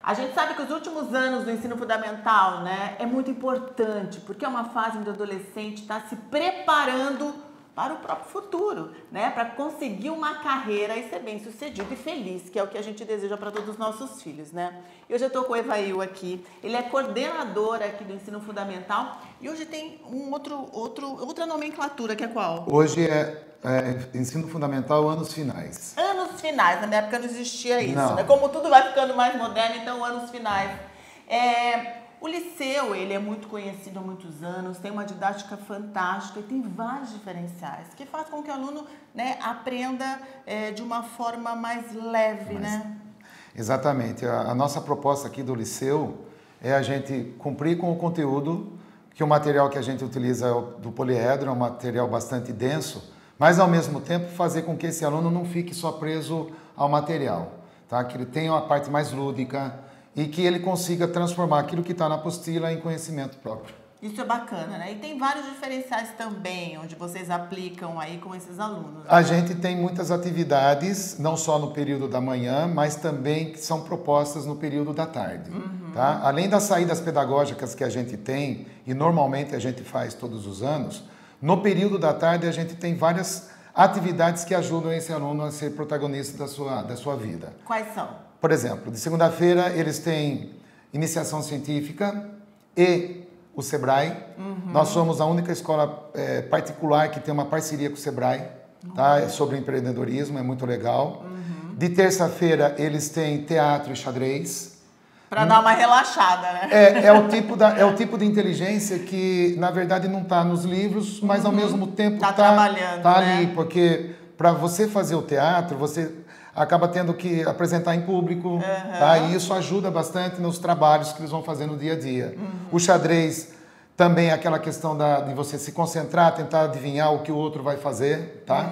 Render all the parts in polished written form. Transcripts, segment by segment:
A gente sabe que os últimos anos do ensino fundamental, né, é muito importante, porque é uma fase onde o adolescente está se preparando para o próprio futuro, né, para conseguir uma carreira e ser bem-sucedido e feliz, que é o que a gente deseja para todos os nossos filhos, né. E hoje eu estou com o Evail aqui, ele é coordenador aqui do ensino fundamental e hoje tem outra nomenclatura, que é qual? Hoje é ensino fundamental anos finais. Anos finais, na minha época não existia isso, Não. né? Como tudo vai ficando mais moderno, então anos finais. O liceu, ele é muito conhecido há muitos anos, tem uma didática fantástica e tem vários diferenciais, que faz com que o aluno, né, aprenda de uma forma mais leve, né? Exatamente. A nossa proposta aqui do liceu é a gente cumprir com o conteúdo, que o material que a gente utiliza do poliedro é um material bastante denso, mas ao mesmo tempo fazer com que esse aluno não fique só preso ao material, tá? Que ele tenha uma parte mais lúdica e que ele consiga transformar aquilo que está na apostila em conhecimento próprio. Isso é bacana, né? E tem vários diferenciais também, onde vocês aplicam aí com esses alunos. Né? A gente tem muitas atividades, não só no período da manhã, mas também que são propostas no período da tarde. Tá? Além das saídas pedagógicas que a gente tem, e normalmente a gente faz todos os anos, no período da tarde a gente tem várias atividades que ajudam esse aluno a ser protagonista da sua vida. Quais são? Por exemplo, de segunda-feira eles têm iniciação científica e o Sebrae. Nós somos a única escola particular que tem uma parceria com o Sebrae, tá? É sobre empreendedorismo, é muito legal. De terça-feira eles têm teatro e xadrez. Para dar uma relaxada, né? É o tipo de inteligência que, na verdade, não está nos livros, mas ao mesmo tempo trabalhando, tá né? ali, porque para você fazer o teatro, você acaba tendo que apresentar em público, tá? E isso ajuda bastante nos trabalhos que eles vão fazer no dia a dia. O xadrez também é aquela questão de você se concentrar, tentar adivinhar o que o outro vai fazer, tá?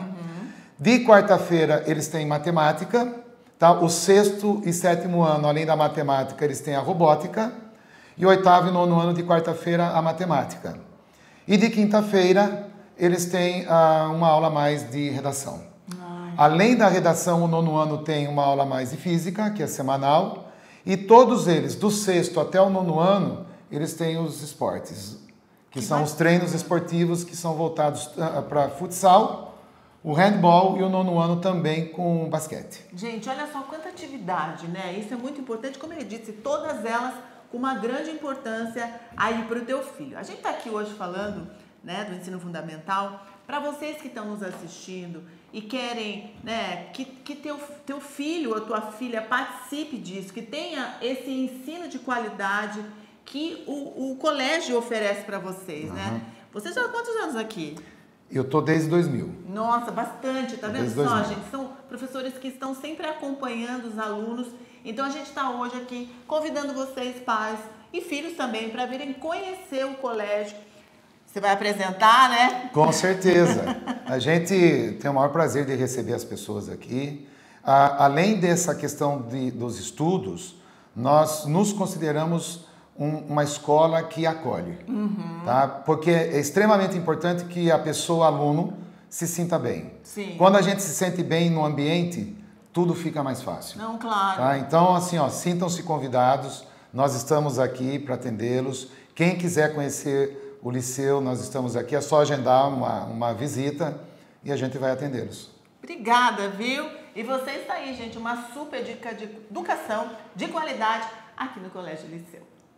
De quarta-feira eles têm matemática, tá? O sexto e sétimo ano, além da matemática, eles têm a robótica, e o oitavo e nono ano de quarta-feira a matemática. E de quinta-feira eles têm uma aula mais de redação. Além da redação, o nono ano tem uma aula mais de física, que é semanal, e todos eles, do sexto até o nono ano, eles têm os esportes, que são os treinos esportivos que são voltados para futsal, o handball e o nono ano também com basquete. Gente, olha só quanta atividade, né? Isso é muito importante, como ele disse, todas elas com uma grande importância aí para o teu filho. A gente está aqui hoje falando, né, do ensino fundamental. Para vocês que estão nos assistindo e querem, né, que teu filho ou tua filha participe disso, que tenha esse ensino de qualidade que o colégio oferece para vocês, né? Vocês já há quantos anos aqui? Eu tô desde 2000. Nossa, bastante, tá vendo Desde só, 2000. gente? São professores que estão sempre acompanhando os alunos. Então a gente está hoje aqui convidando vocês, pais e filhos também, para virem conhecer o colégio. Você vai apresentar, né? Com certeza. A gente tem o maior prazer de receber as pessoas aqui. Além dessa questão dos estudos, nós nos consideramos uma escola que acolhe. Tá? Porque é extremamente importante que a pessoa, aluno, se sinta bem. Sim. Quando a gente se sente bem no ambiente, tudo fica mais fácil. Não, claro. Tá? Então, assim, ó, sintam-se convidados. Nós estamos aqui para atendê-los. Quem quiser conhecer o liceu, nós estamos aqui, é só agendar uma visita e a gente vai atendê-los. Obrigada, viu? E você está aí, gente, uma super dica de educação de qualidade aqui no Colégio Liceu.